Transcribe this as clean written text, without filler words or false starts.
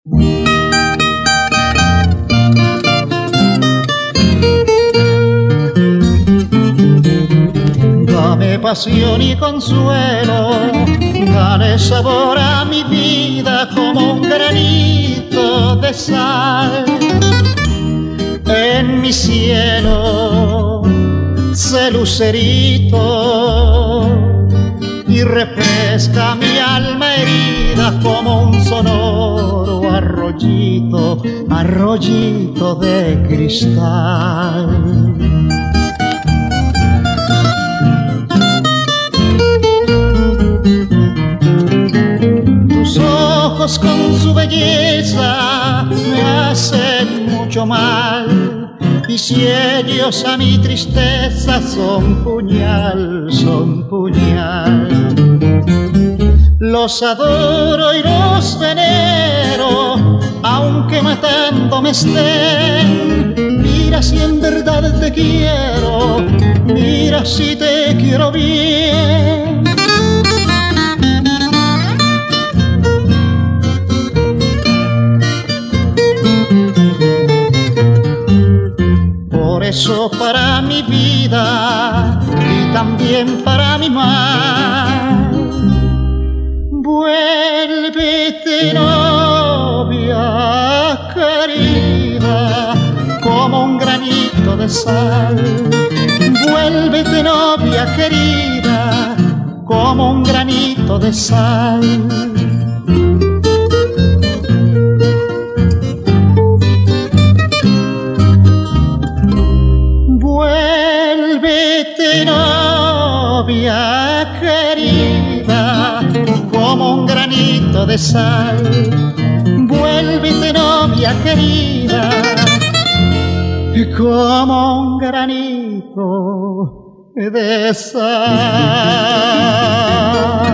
Dame pasión y consuelo, dale sabor a mi vida como un granito de sal. En mi cielo, sé lucerito y refresca mi alma herida como un sonoro arroyito, arroyito de cristal. Tus ojos con su belleza me hacen mucho mal, y si ellos a mi tristeza son puñal, son puñal. Los adoro y los venero, aunque matándome estén. Mira si en verdad te quiero, mira si te quiero bien. Por eso para mi vida y también para mi mal, vuélvete novia querida como un granito de sal. Vuélvete novia querida como un granito de sal. Vuélvete novia querida como un granito de sal. Vuélvete novia querida como un granito de sal.